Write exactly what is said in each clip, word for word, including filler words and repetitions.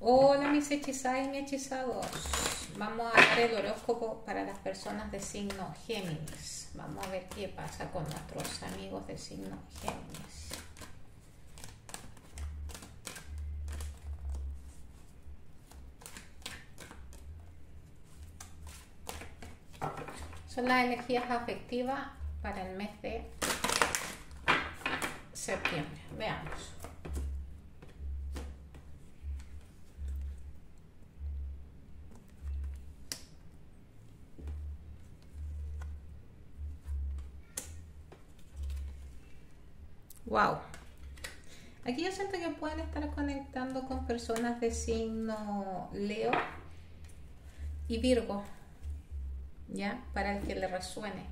Hola mis hechizadas y mis hechizados. Vamos a ver el horóscopo para las personas de signo Géminis. Vamos a ver qué pasa con nuestros amigos de signo Géminis. Son las energías afectivas para el mes de septiembre. Veamos. Wow. Aquí yo siento que pueden estar conectando con personas de signo Leo y Virgo, ¿ya? Para el que le resuene.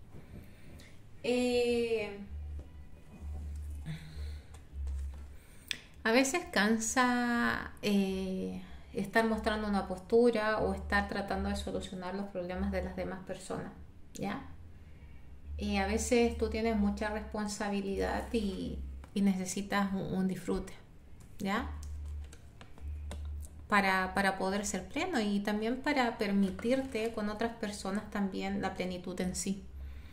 Eh, a veces cansa eh, estar mostrando una postura o estar tratando de solucionar los problemas de las demás personas, ¿ya? Y a veces tú tienes mucha responsabilidad y, y necesitas un, un disfrute, ¿ya? Para, para poder ser pleno y también para permitirte con otras personas también la plenitud en sí.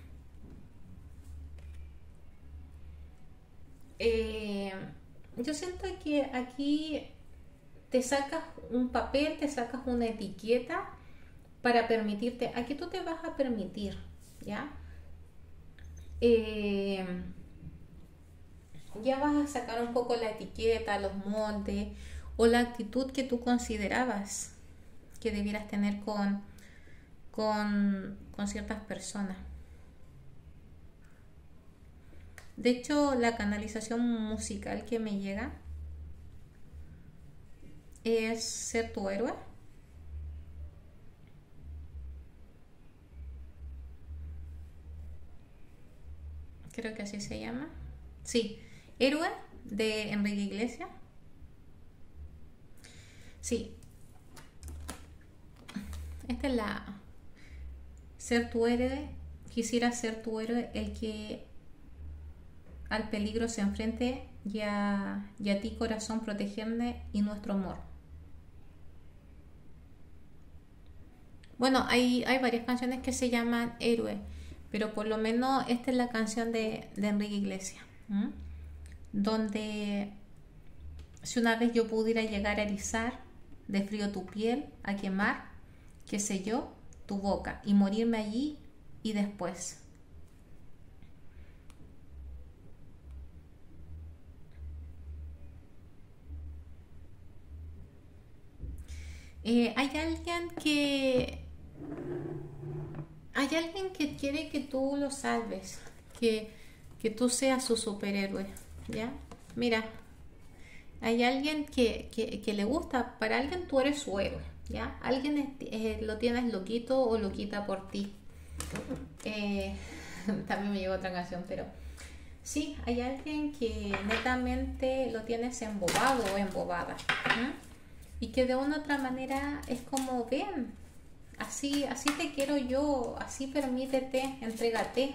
Eh, yo siento que aquí te sacas un papel, te sacas una etiqueta para permitirte, aquí tú te vas a permitir, ¿ya? Eh, ya vas a sacar un poco la etiqueta, los moldes o la actitud que tú considerabas que debieras tener con, con, con ciertas personas. De hecho, la canalización musical que me llega es ser tu héroe. Creo que así se llama. Sí, héroe de Enrique Iglesias. Sí. Esta es la... Ser tu héroe. Quisiera ser tu héroe, el que al peligro se enfrente y a, y a ti, corazón, protegerme y nuestro amor. Bueno, hay, hay varias canciones que se llaman héroe, pero por lo menos esta es la canción de, de Enrique Iglesias, ¿m? Donde si una vez yo pudiera llegar a erizar de frío tu piel, a quemar, qué sé yo, tu boca, y morirme allí y después. Eh, hay alguien que hay alguien que quiere que tú lo salves, que, que tú seas su superhéroe, ¿ya? Mira, hay alguien que, que, que le gusta, para alguien tú eres su héroe, ¿ya? Alguien es, eh, lo tienes loquito o loquita por ti. Eh, también me llegó otra canción, pero sí, hay alguien que netamente lo tienes embobado o embobada, ¿eh? Y que de una u otra manera es como, ven, así, así te quiero yo, así permítete, entrégate.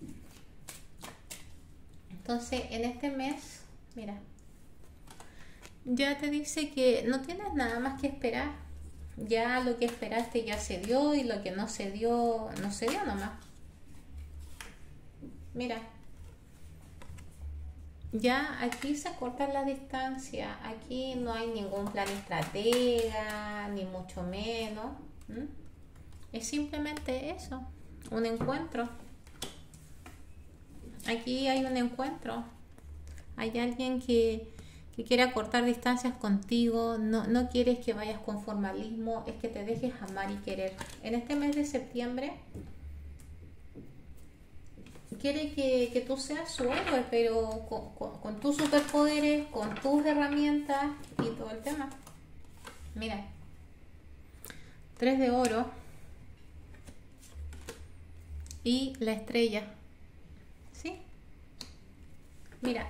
Entonces, en este mes, mira, ya te dice que no tienes nada más que esperar. Ya lo que esperaste ya se dio y lo que no se dio, no se dio nomás. Mira, ya aquí se corta la distancia, aquí no hay ningún plan estratega, ni mucho menos. ¿Mm? Es simplemente eso, un encuentro. Aquí hay un encuentro. Hay alguien que, que quiere acortar distancias contigo, no, no quieres que vayas con formalismo, es que te dejes amar y querer. En este mes de septiembre quiere que, que tú seas su héroe, pero con, con, con tus superpoderes, con tus herramientas y todo el tema. Mira, tres de oro y la estrella, ¿sí? Mira,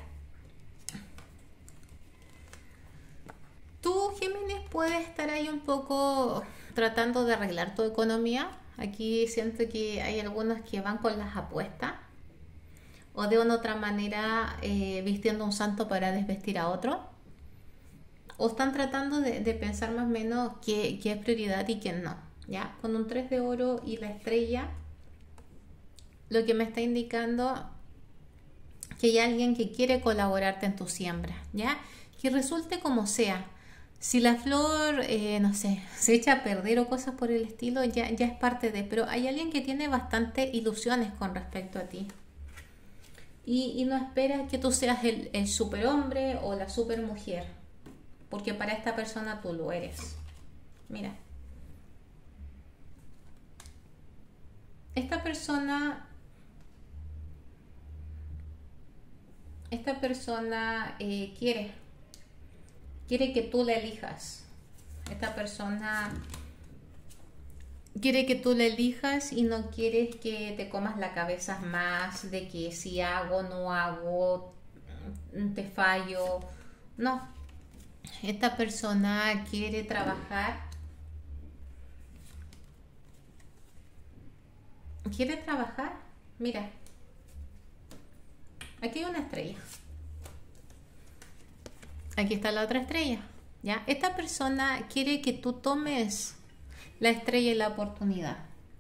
tú, Géminis, puedes estar ahí un poco tratando de arreglar tu economía. Aquí siento que hay algunos que van con las apuestas o de una otra manera eh, vistiendo un santo para desvestir a otro. o están tratando de, de pensar más o menos qué, qué es prioridad y qué no, ¿ya? Con un tres de oro y la estrella, lo que me está indicando que hay alguien que quiere colaborarte en tu siembra, ¿ya? Que resulte como sea. Si la flor, eh, no sé, se echa a perder o cosas por el estilo, ya, ya es parte de, pero hay alguien que tiene bastante ilusiones con respecto a ti. Y, y no espera que tú seas el, el superhombre o la supermujer, porque para esta persona tú lo eres. Mira, esta persona, esta persona eh, quiere, quiere que tú la elijas. Esta persona quiere que tú la elijas y no quieres que te comas la cabeza más de que si hago, no hago, te fallo. No, esta persona quiere trabajar, quiere trabajar. Mira, aquí hay una estrella, aquí está la otra estrella, ¿ya? Esta persona quiere que tú tomes la estrella y la oportunidad.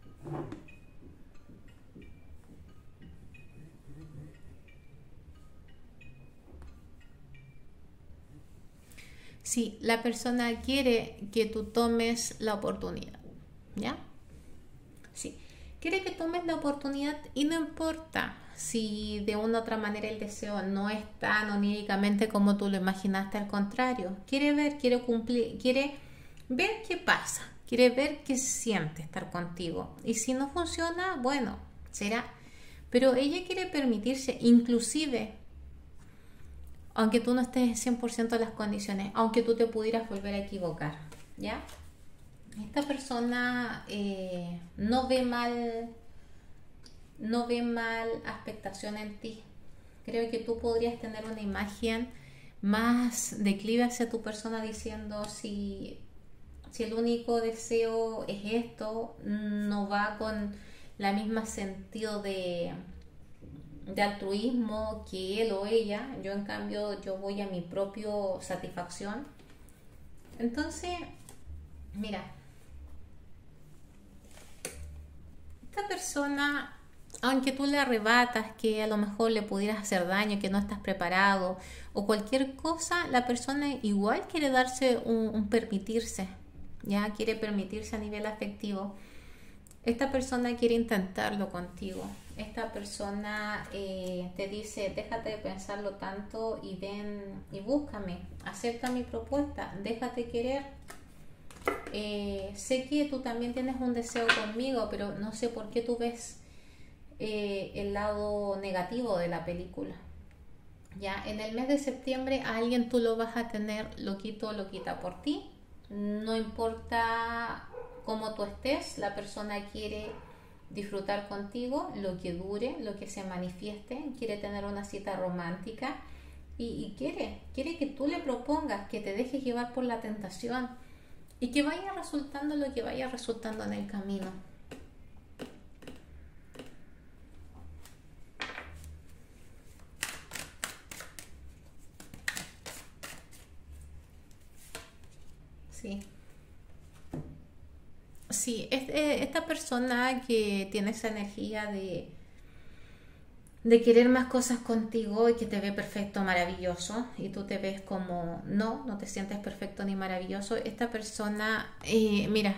Sí, la persona quiere que tú tomes la oportunidad, ¿ya? Sí, quiere que tomes la oportunidad y no importa si de una u otra manera el deseo no es tan oníricamente como tú lo imaginaste, al contrario, quiere ver, quiere cumplir, quiere ver qué pasa, quiere ver qué se siente estar contigo. Y si no funciona, bueno, será. Pero ella quiere permitirse, inclusive, aunque tú no estés cien por ciento en las condiciones, aunque tú te pudieras volver a equivocar, ¿ya? Esta persona eh, no ve mal, no ve mal aspectación en ti. Creo que tú podrías tener una imagen más declive hacia tu persona diciendo si, si el único deseo es esto, no va con la misma sentido de, de altruismo que él o ella. Yo en cambio yo voy a mi propia satisfacción. Entonces, mira, esta persona, aunque tú le arrebatas que a lo mejor le pudieras hacer daño, que no estás preparado o cualquier cosa, la persona igual quiere darse un, un permitirse, ya quiere permitirse a nivel afectivo. Esta persona quiere intentarlo contigo. Esta persona eh, te dice, déjate de pensarlo tanto y ven y búscame, acepta mi propuesta, déjate querer. Eh, sé que tú también tienes un deseo conmigo, pero no sé por qué tú ves eh, el lado negativo de la película. Ya, en el mes de septiembre a alguien tú lo vas a tener loquito o loquita por ti. No importa cómo tú estés, la persona quiere disfrutar contigo lo que dure, lo que se manifieste, quiere tener una cita romántica y, y quiere, quiere que tú le propongas, que te dejes llevar por la tentación y que vaya resultando lo que vaya resultando en el camino. Sí. Sí, es, eh, esta persona que tiene esa energía de, de querer más cosas contigo y que te ve perfecto, maravilloso, y tú te ves como no, no te sientes perfecto ni maravilloso. Esta persona, eh, mira,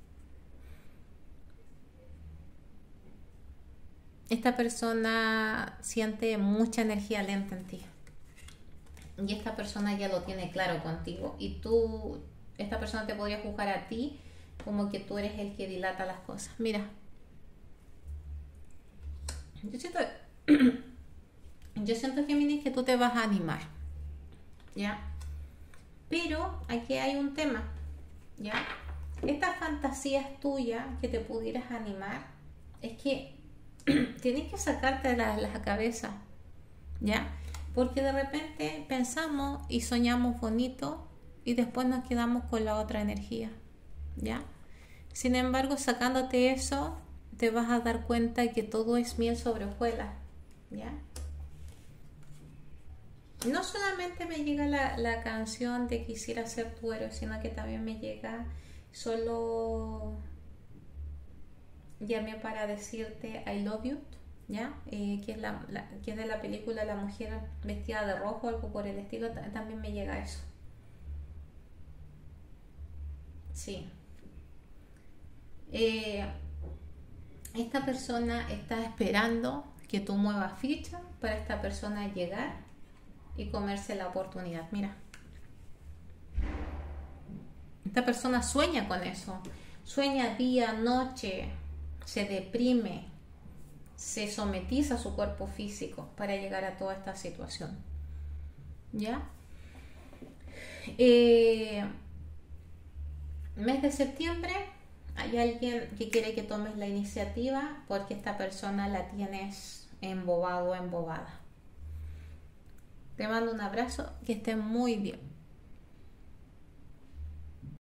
esta persona siente mucha energía lenta en ti. Y esta persona ya lo tiene claro contigo. Y tú, esta persona te podría juzgar a ti como que tú eres el que dilata las cosas. Mira, yo siento, yo siento, Géminis, que tú te vas a animar, ¿ya? Pero aquí hay un tema, ¿ya? Esta fantasía es tuya que te pudieras animar, es que tienes que sacarte de la, la cabeza, ¿ya? Porque de repente pensamos y soñamos bonito y después nos quedamos con la otra energía, ¿ya? Sin embargo, sacándote eso, te vas a dar cuenta que todo es miel sobre hojuelas, ¿ya? No solamente me llega la, la canción de quisiera ser tu héroe, sino que también me llega solo llamé para decirte I love you, ¿ya? Eh, que, es la, la, que es de la película La mujer vestida de rojo, algo por el estilo, también me llega eso. Sí. Eh, esta persona está esperando que tú muevas ficha para esta persona llegar y comerse la oportunidad. Mira, esta persona sueña con eso, sueña día, noche, se deprime, se sometiza a su cuerpo físico para llegar a toda esta situación. ¿Ya? Eh, mes de septiembre, hay alguien que quiere que tomes la iniciativa porque esta persona la tienes embobado o embobada. Te mando un abrazo, que estés muy bien.